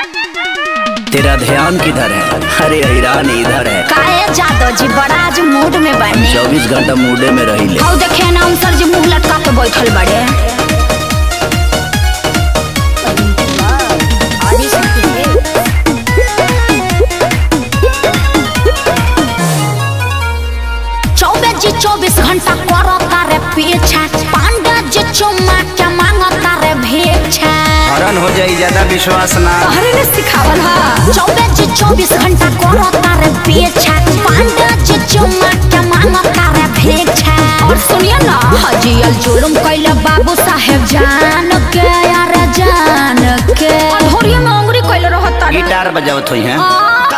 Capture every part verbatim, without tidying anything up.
तेरा ध्यान किधर है? अरे हैरान इधर है। काहे जादव जी बड़ा आज मूड में बने। चौबीस घंटा मूडे में रही ले। आओ देखे ना सर जी मुंह लटका के बैठल बड़े। चौबीस जी चौबीस घंटा करो तारे पीछा। पांडा जी चुम्मा क्या मांगो तारे भेक्षा। हरण हो जाई ज्यादा विश्वास ना। अरे ने सिखावल हा। चौबीस जी चौबीस घंटा करो तारे पीछा। पांडा जी चुम्मा क्या मांगो तारे भेक्षा। और सुनिए ना हजियल जुलुम कैले बाबू साहेब जान के यार जान के। अधोरिया में अंगुरी कैले रहता। गिटार बजावत होई हैं।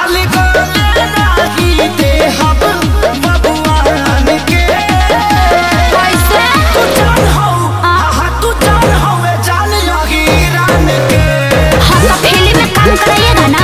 करिएगा ना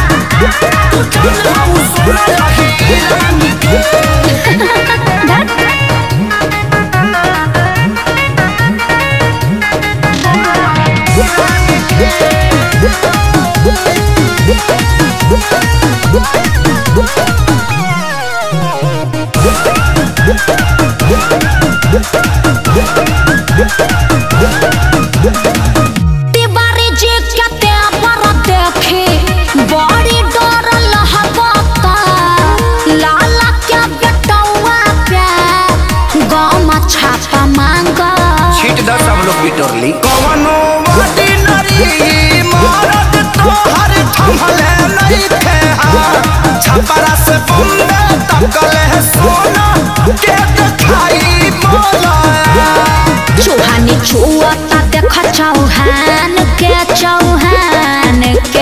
बिटोरली कवनो ऑर्डिनरी मरद तोहर थमले नहीं थे। छपरा से बम्बे तक ले सोना के दिखाई मोला। चूहानी छुआता देख चौहान के चौहान के।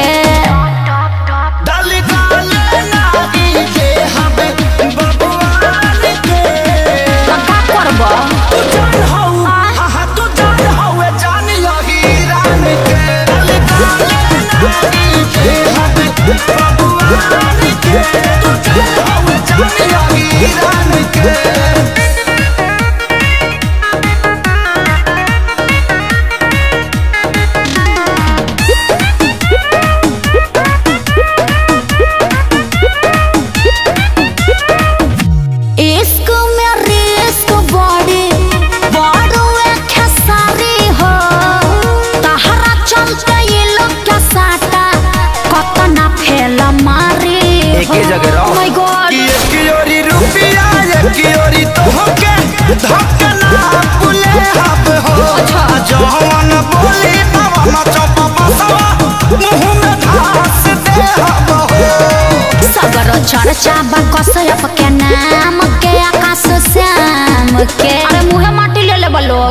चर्चा बकसयप के नाम के आकाश श्याम के। अरे मुहे माटी ले ले लोग।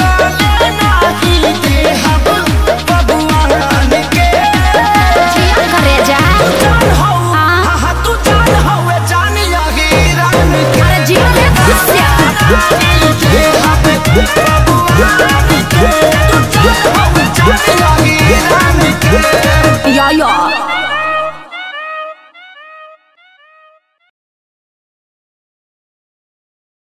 करे जा अरे जी ले